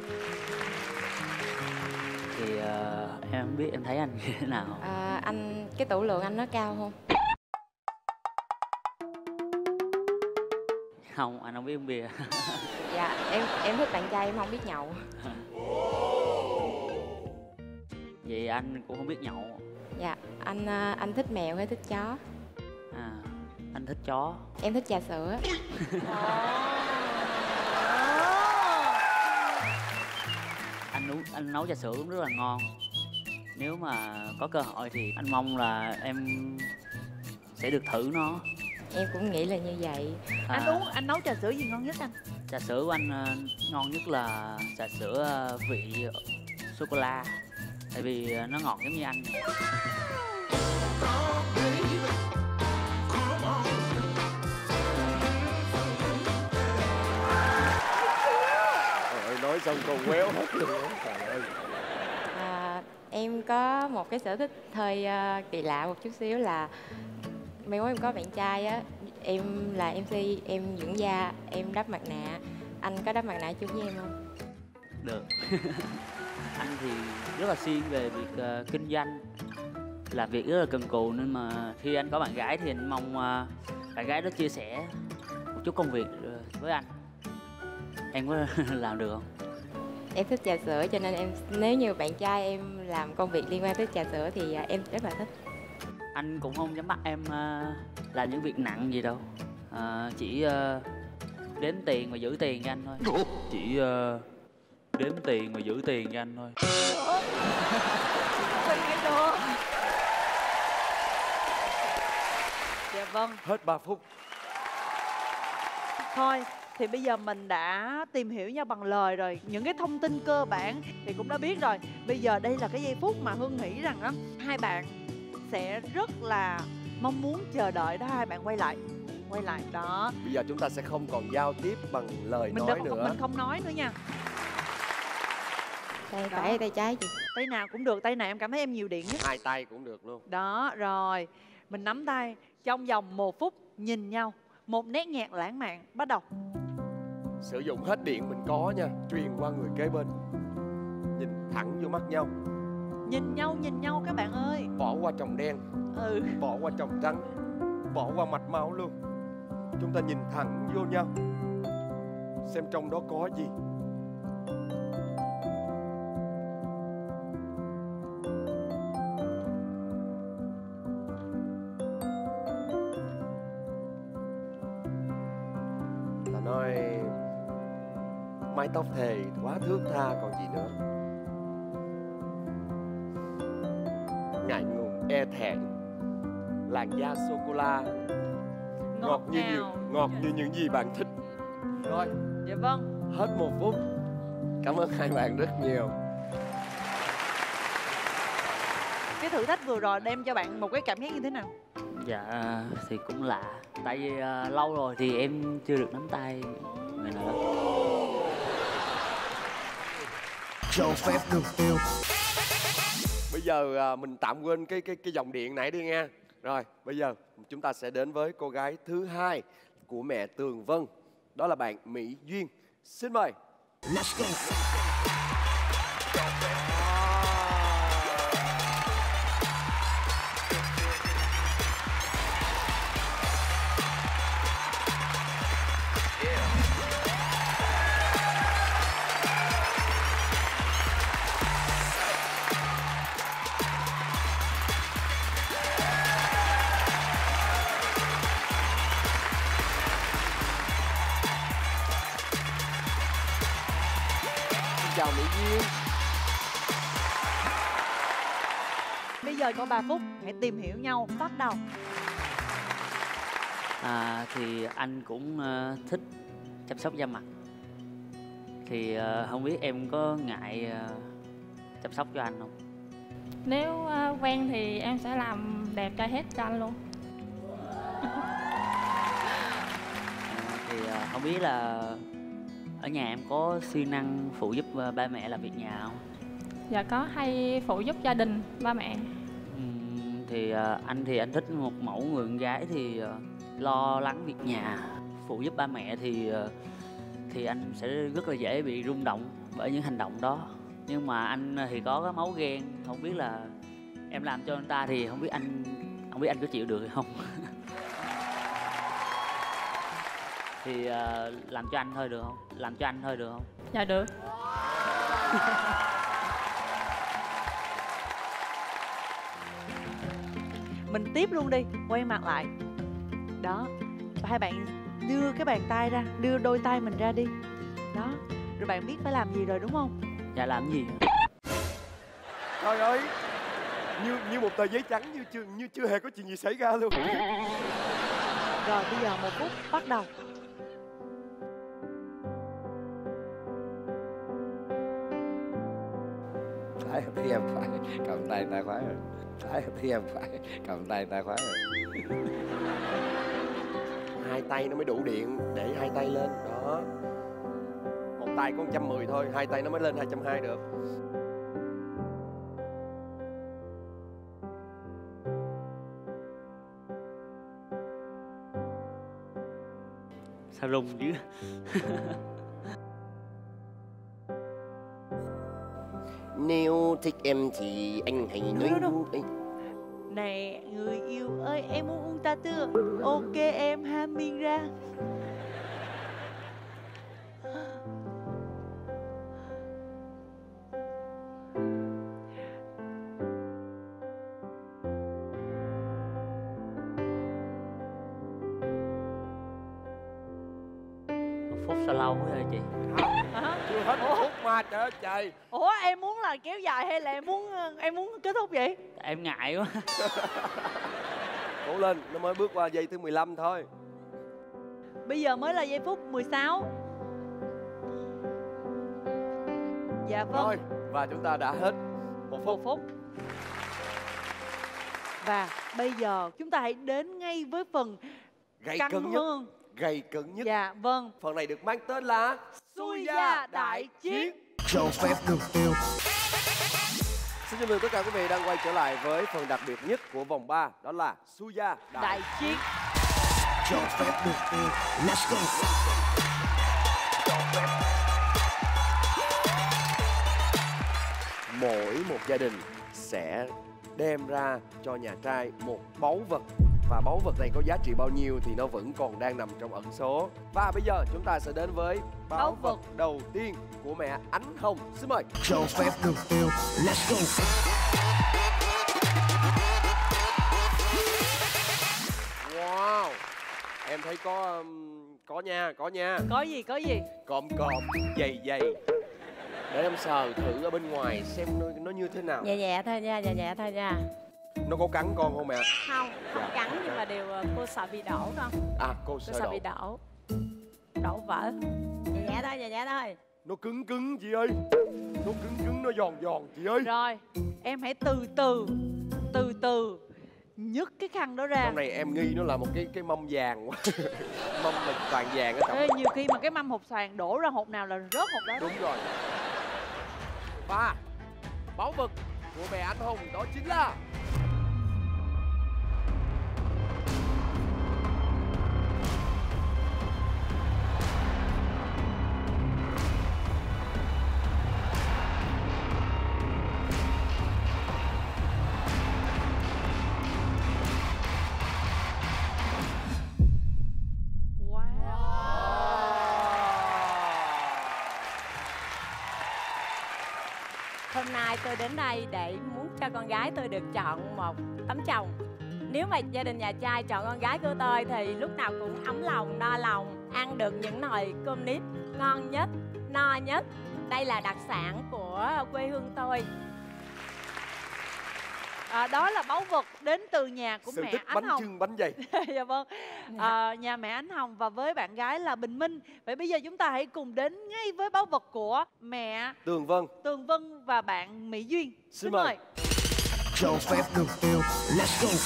I: Thì em không biết, em thấy anh như thế nào?
L: Anh, cái tửu lượng anh nó cao không?
I: Không, anh không biết uống bia.
L: Dạ, em thích bạn trai em không biết nhậu.
I: Vậy anh cũng không biết nhậu.
L: Dạ, anh thích mèo hay thích chó?
I: Anh thích chó.
L: Em thích trà sữa.
I: Anh nấu trà sữa cũng rất là ngon. Nếu mà có cơ hội thì anh mong là em sẽ được thử nó.
L: Em cũng nghĩ là như vậy.
C: Anh nấu trà sữa gì ngon nhất anh?
I: Trà sữa của anh ngon nhất là trà sữa vị sô cô la. Tại vì nó ngọt giống như anh.
B: Nói xong còn quéo hết luôn. Trời ơi.
L: Em có một cái sở thích hơi kỳ lạ một chút xíu là mai mốt em có bạn trai á, em là MC, em dưỡng da, em đắp mặt nạ. Anh có đắp mặt nạ chung với em không?
I: Được. Anh thì rất là siêng về việc kinh doanh, làm việc rất là cần cù, nên mà khi anh có bạn gái thì anh mong bạn gái đó chia sẻ một chút công việc với anh. Em có làm được không?
L: Em thích trà sữa cho nên nếu như bạn trai em làm công việc liên quan tới trà sữa thì em rất là thích.
I: Anh cũng không dám bắt em làm những việc nặng gì đâu. Chỉ đếm tiền và giữ tiền cho anh thôi. Chỉ đếm tiền và giữ tiền cho anh thôi.
C: Dạ vâng.
B: Hết 3 phút.
C: Thôi thì bây giờ mình đã tìm hiểu nhau bằng lời rồi. Những cái thông tin cơ bản thì cũng đã biết rồi. Bây giờ đây là cái giây phút mà Hương nghĩ rằng á, hai bạn sẽ rất là mong muốn chờ đợi đó hai bạn quay lại đó.
B: Bây giờ chúng ta sẽ không còn giao tiếp bằng lời nói nữa.
C: Mình không nói nữa nha.
L: Tay phải hay tay trái chị?
C: Tay nào cũng được, tay nào em cảm thấy em nhiều điện nhất.
B: Hai tay cũng được luôn.
C: Đó, rồi. Mình nắm tay trong vòng 1 phút nhìn nhau. Một nét nhạc lãng mạn, bắt đầu.
B: Sử dụng hết điện mình có nha, truyền qua người kế bên. Nhìn thẳng vô mắt nhau.
C: Nhìn nhau các bạn ơi.
B: Bỏ qua tròng đen, bỏ qua tròng trắng, bỏ qua mạch máu luôn. Chúng ta nhìn thẳng vô nhau, xem trong đó có gì. Ta nói mái tóc thề quá thước tha còn gì nữa. Ngại ngùng e thẹn, làn da sô cô la, ngọt như những gì bạn thích. Rồi.
C: Dạ vâng.
B: Hết 1 phút. Cảm ơn hai bạn rất nhiều.
C: Cái thử thách vừa rồi đem cho bạn một cái cảm giác như thế nào?
I: Dạ thì cũng lạ. Tại vì lâu rồi thì em chưa được nắm tay người nào đó.
A: Cho phép được yêu.
B: Bây giờ mình tạm quên cái dòng điện nãy đi nha. Rồi, bây giờ chúng ta sẽ đến với cô gái thứ hai của mẹ Tường Vân. Đó là bạn Mỹ Duyên. Xin mời.
A: Let's go.
B: Chào Mỹ Duyên.
C: Bây giờ có 3 phút, hãy tìm hiểu nhau, bắt đầu.
I: Thì anh cũng thích chăm sóc da mặt. Thì không biết em có ngại chăm sóc cho anh không?
O: Nếu quen thì em sẽ làm đẹp trai hết cho anh luôn.
I: Thì không biết là ở nhà em có siêng năng phụ giúp ba mẹ làm việc nhà không?
O: Dạ có, hay phụ giúp gia đình, ba mẹ.
I: Thì anh thích một mẫu người con gái thì lo lắng việc nhà, phụ giúp ba mẹ thì anh sẽ rất là dễ bị rung động bởi những hành động đó. Nhưng mà anh thì có cái máu ghen, không biết là em làm cho anh ta thì không biết anh có chịu được hay không. Thì làm cho anh thôi được không? Làm cho anh thôi được không?
O: Dạ được.
C: Mình tiếp luôn đi, quay mặt lại. Đó, hai bạn đưa cái bàn tay ra, đưa đôi tay mình ra đi. Đó, rồi bạn biết phải làm gì rồi đúng không?
I: Dạ làm gì?
B: Trời ơi, như một tờ giấy trắng, như chưa hề có chuyện gì xảy ra luôn.
C: Rồi bây giờ 1 phút bắt đầu.
H: Thái thì em phải cầm tay ta khoái rồi. Thái thì em phải cầm tay ta khoái rồi.
B: Hai tay nó mới đủ điện, để hai tay lên. Đó. Một tay có 110 thôi, hai tay nó mới lên 220 được.
I: Sao rung chứ?
B: Nếu thích em thì anh hãy nói đi.
C: Nè người yêu ơi, em muốn uống ta tư. Ok em, ham miên ra.
I: Phút sao lâu quá vậy chị?
B: Chưa hết 1 phút mà, trời ơi trời.
C: Ủa em muốn là kéo dài hay là em muốn kết thúc vậy?
I: Em ngại quá.
B: Cố lên, nó mới bước qua giây thứ 15 thôi.
C: Bây giờ mới là giây phút 16. Dạ vâng.
B: Rồi, và chúng ta đã hết 1 phút.
C: 1 phút. Và bây giờ chúng ta hãy đến ngay với phần
B: Gay
C: căng
B: cấn nhất.
C: hơn.
B: Gay cấn nhất.
C: Dạ vâng.
B: Phần này được mang tên là
C: Suya Đại Chiến.
A: Cho phép được yêu.
B: Xin chào mừng tất cả quý vị đang quay trở lại với phần đặc biệt nhất của vòng 3. Đó là Suya
C: Đại Chiến.
A: Cho phép được yêu. Let's go.
B: Mỗi một gia đình sẽ đem ra cho nhà trai một báu vật. Và báu vật này có giá trị bao nhiêu thì nó vẫn còn đang nằm trong ẩn số. Và bây giờ chúng ta sẽ đến với báu vật đầu tiên của mẹ Ánh Hồng. Xin mời.
A: Cho phép được yêu. Let's go.
B: Wow. Em thấy có nha.
C: Có gì?
B: Cộm, dày. Để em sờ thử ở bên ngoài xem nó như thế nào.
F: Nhẹ thôi nha.
B: Nó có cắn con không mẹ?
F: Không cắn nhưng mà cô sợ bị đổ con.
B: À, cô sợ
F: bị đổ vỡ. Nhẹ thôi.
B: Nó cứng chị ơi. Nó cứng, nó giòn chị ơi.
C: Rồi, em hãy từ từ nhấc cái khăn đó ra.
B: Trong này em nghi nó là một cái mâm vàng quá. Mâm mà toàn vàng ở trong.
C: Ê, nhiều khi mà cái mâm hột xoàn đổ ra hột nào là rớt hột đó.
B: Đúng rồi. Và báu vật của mẹ Ánh Hồng đó chính là
F: Hôm nay tôi đến đây để muốn cho con gái tôi được chọn một tấm chồng. Nếu mà gia đình nhà trai chọn con gái của tôi thì lúc nào cũng ấm lòng, no lòng, ăn được những nồi cơm nếp ngon nhất, no nhất. Đây là đặc sản của quê hương tôi.
C: Đó là báu vật đến từ nhà của mẹ Ánh Hồng.
B: bánh chưng bánh dày.
C: Dạ vâng. Nhà mẹ Ánh Hồng và với bạn gái là Bình Minh. Vậy bây giờ chúng ta hãy cùng đến ngay với báu vật của mẹ
B: Tường Vân
C: và bạn Mỹ Duyên.
B: Xin mời.
A: Cho phép được yêu. Let's go.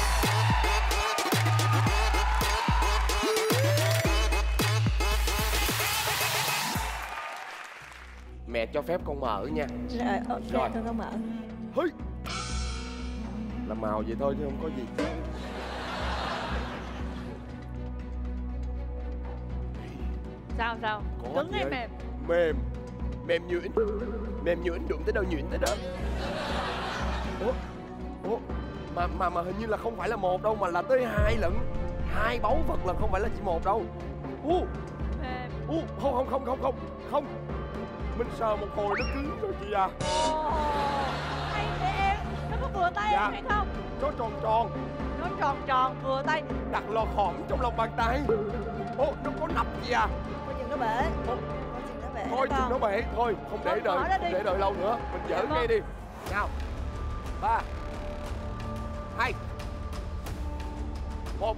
B: Mẹ cho phép con mở nha.
G: Rồi con có mở.
B: Hây. Là màu vậy thôi chứ không có gì.
C: Sao?
B: Có
C: Cứng
B: chị
C: hay
B: ơi.
C: mềm?
B: Mềm. Mềm nhuyễn. Mềm nhuyễn, đụng tới đâu nhuyễn tới đó. Ủa, mà hình như là không phải là một đâu, mà là tới 2 lận. 2 báu vật là không phải là chỉ một đâu. Không. Mình sờ một hồi nó cứng rồi chị à.
C: Hay để em, nó có vừa tay em hay không?
B: Nó tròn.
C: Nó tròn vừa tay.
B: Đặt lò khỏng trong lòng bàn tay. Nó có nắp gì à?
G: Coi chừng nó bể.
B: Thôi chừng nó bể. Thôi, không để đợi lâu nữa. Mình dỡ ngay đi. Nào. 3 2 1.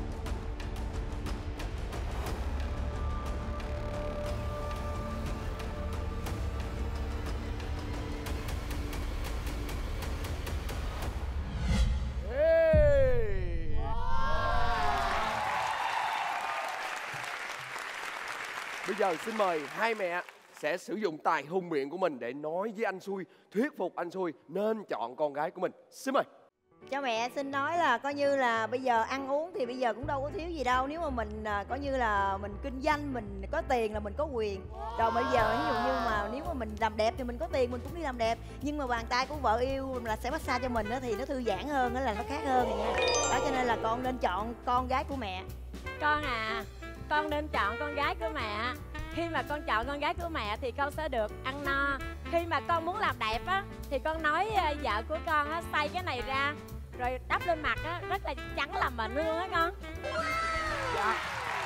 B: Bây giờ xin mời hai mẹ sẽ sử dụng tài hùng biện của mình để nói với anh Xui, thuyết phục anh Xui nên chọn con gái của mình. Xin mời.
G: Cho mẹ xin nói là coi như là bây giờ ăn uống thì bây giờ cũng đâu có thiếu gì đâu. Nếu mà mình coi như là mình kinh doanh, mình có tiền là mình có quyền. Rồi bây giờ ví dụ như mà nếu mà mình làm đẹp thì mình có tiền mình cũng đi làm đẹp. Nhưng mà bàn tay của vợ yêu là sẽ massage cho mình đó, thì nó thư giãn hơn, đó là nó khác hơn rồi nha. Đó cho nên là con nên chọn con gái của mẹ.
F: Con nên chọn con gái của mẹ. Khi mà con chọn con gái của mẹ thì con sẽ được ăn no. Khi mà con muốn làm đẹp á thì con nói vợ của con á xay cái này ra rồi đắp lên mặt á, rất là trắng làm mịn luôn á con.
B: Dạ.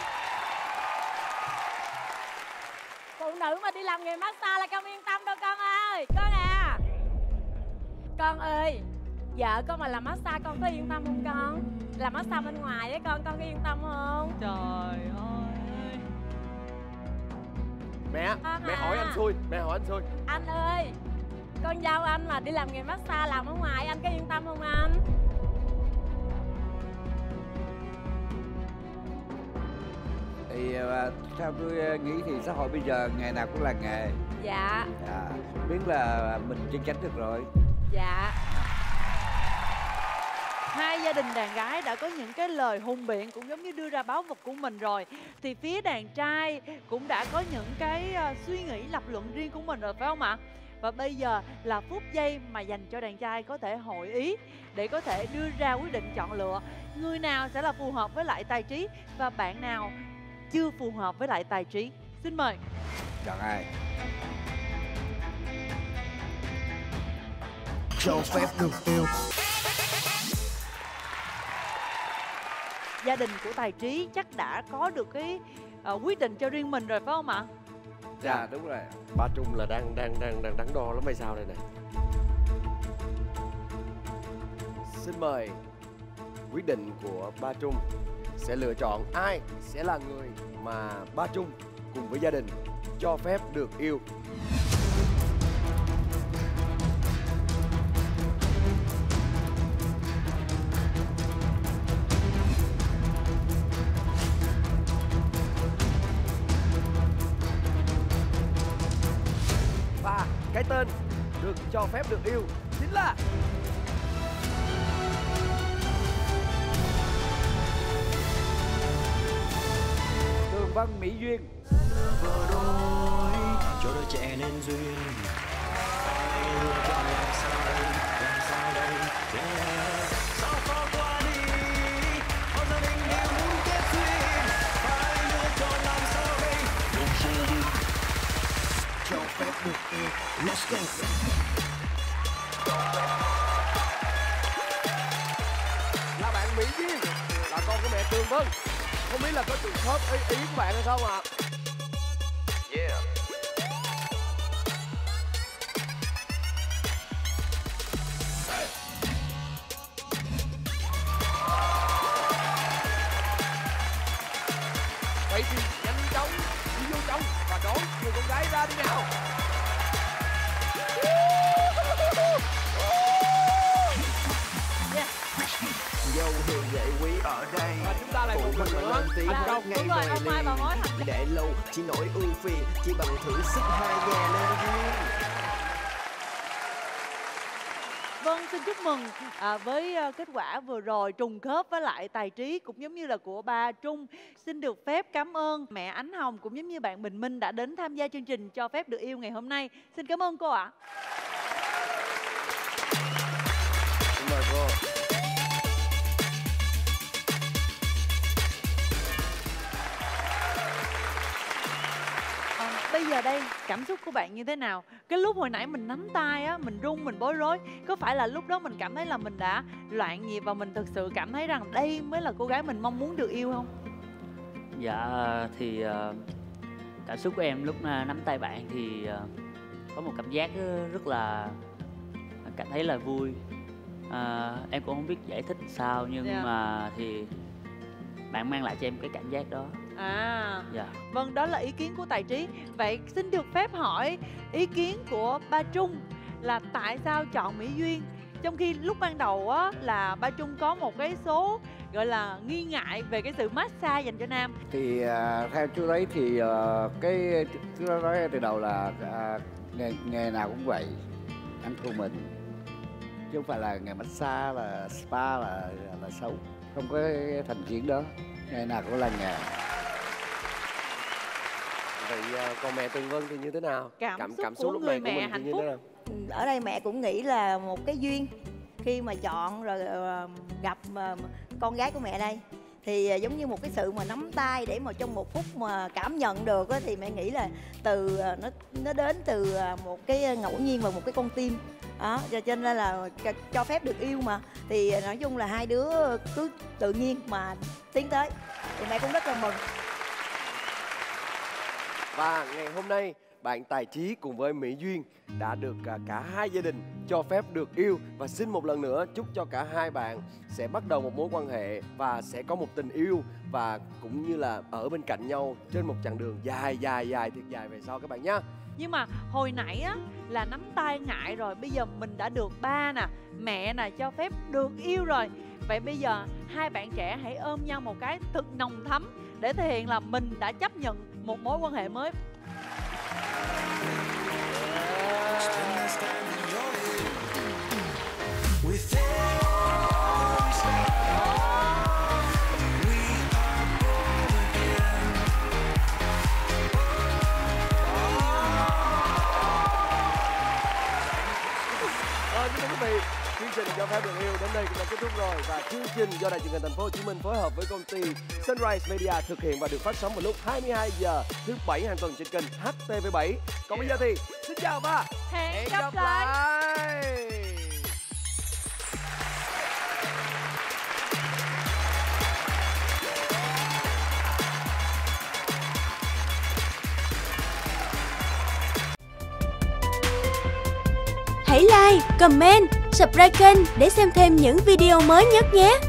F: Phụ nữ mà đi làm nghề massage là con yên tâm đâu con ơi. Con ơi, vợ con mà làm massage con có yên tâm không con? Làm massage bên ngoài với con có yên tâm không?
C: Trời ơi.
B: Mẹ hỏi anh Xui.
F: Anh ơi, con dâu anh mà đi làm nghề massage làm ở ngoài anh có yên tâm không anh?
J: Thì theo tôi nghĩ thì xã hội bây giờ nghề nào cũng là nghề.
F: Dạ.
J: Biết là mình chân chánh được rồi.
F: Dạ.
C: Hai gia đình đàn gái đã có những cái lời hùng biện cũng giống như đưa ra báu vật của mình rồi. Thì phía đàn trai cũng đã có những cái suy nghĩ lập luận riêng của mình rồi phải không ạ? Và bây giờ là phút giây mà dành cho đàn trai có thể hội ý để có thể đưa ra quyết định chọn lựa người nào sẽ là phù hợp với lại tài trí và bạn nào chưa phù hợp với lại tài trí. Xin mời.
J: Chọn ai?
A: Cho phép được yêu.
C: Gia đình của tài trí chắc đã có được cái quyết định cho riêng mình rồi phải không ạ?
J: Dạ đúng rồi.
B: Ba Trung là đang đắn đo lắm hay sao đây này? Xin mời quyết định của ba Trung sẽ lựa chọn ai sẽ là người mà ba Trung cùng với gia đình cho phép được yêu. Và cái tên được cho phép được yêu chính là
J: Tường Vân, Mỹ Duyên.
A: Vừa đôi cho đôi trẻ nên duyên. Phải lựa chọn làm sao đây? Sao khó qua đi? Bao gia đình đều muốn kết duyên. Phải lựa chọn làm sao đây? Đừng chơi đi. Cho phép được yêu. Let's go.
B: là bạn Mỹ Duyên, là con của mẹ Tường Vân. Không biết là có trùng khớp ý của bạn hay không ạ? Yeah. Vậy thì nhanh chóng đi vô trong và đón người con gái ra đi nào.
A: Dâu hiền lệ quý ở đây.
B: Và chúng ta lại một lần nữa.
A: Anh Công ngay về liền. Để lâu chỉ nỗi ưu phiền, chỉ bằng thử sức hai nhà nên duyên.
C: Vâng, xin chúc mừng với kết quả vừa rồi trùng khớp với lại tài trí cũng giống như là của ba Trung. Xin được phép cảm ơn mẹ Ánh Hồng cũng giống như bạn Bình Minh đã đến tham gia chương trình Cho Phép Được Yêu ngày hôm nay. Xin cảm ơn cô ạ.
B: Xin mời cô.
C: Bây giờ đây, cảm xúc của bạn như thế nào? Cái lúc hồi nãy mình nắm tay á, mình run, mình bối rối, có phải là lúc đó mình cảm thấy là mình đã loạn nhịp và mình thực sự cảm thấy rằng đây mới là cô gái mình mong muốn được yêu không?
I: Dạ thì cảm xúc của em lúc nắm tay bạn thì có một cảm giác rất là cảm thấy là vui. Em cũng không biết giải thích sao nhưng mà thì bạn mang lại cho em cái cảm giác đó.
C: Dạ. Vâng, đó là ý kiến của tài trí. Vậy xin được phép hỏi ý kiến của ba Trung là tại sao chọn Mỹ Duyên, trong khi lúc ban đầu á là ba Trung có một cái số gọi là nghi ngại về cái sự massage dành cho nam.
J: Thì theo chú thấy thì cái chú nói từ đầu là nghề nào cũng vậy, anh thua mình, chứ không phải là nghề massage là spa là xấu, không có cái thành kiến đó, nghề nào cũng là nghề.
B: Vậy còn mẹ Tường Vân thì như thế nào?
C: Cảm
B: xúc
C: của
B: lúc
C: người
B: này của
C: mẹ
B: mình
C: hạnh
B: thì như
C: phúc.
B: thế nào?
G: Ở đây mẹ cũng nghĩ là một cái duyên khi mà chọn rồi gặp con gái của mẹ đây thì giống như một cái sự mà nắm tay để mà trong một phút mà cảm nhận được á, thì mẹ nghĩ là từ nó đến từ một cái ngẫu nhiên và một cái con tim đó, cho nên là cho phép được yêu mà, thì nói chung là hai đứa cứ tự nhiên mà tiến tới thì mẹ cũng rất là mừng.
B: Và ngày hôm nay bạn Tài Trí cùng với Mỹ Duyên đã được cả hai gia đình cho phép được yêu, và xin một lần nữa chúc cho cả hai bạn sẽ bắt đầu một mối quan hệ và sẽ có một tình yêu và cũng như là ở bên cạnh nhau trên một chặng đường dài thiệt dài về sau các bạn nhé.
C: Nhưng mà hồi nãy á là nắm tay ngại rồi, bây giờ mình đã được ba nè, mẹ nè cho phép được yêu rồi. Vậy bây giờ hai bạn trẻ hãy ôm nhau một cái thật nồng thắm để thể hiện là mình đã chấp nhận một mối quan hệ mới.
B: Thưa quý vị, chương trình Cho Phép Được Yêu đến đây cũng đã kết thúc rồi, và chương trình do Đài Truyền hình Thành phố Hồ Chí Minh phối hợp với công ty Sunrise Media thực hiện và được phát sóng vào lúc 22 giờ thứ Bảy hàng tuần trên kênh HTV7. Còn bây giờ thì xin chào và
C: hẹn gặp lại.
D: Hãy like, comment, subscribe kênh để xem thêm những video mới nhất nhé!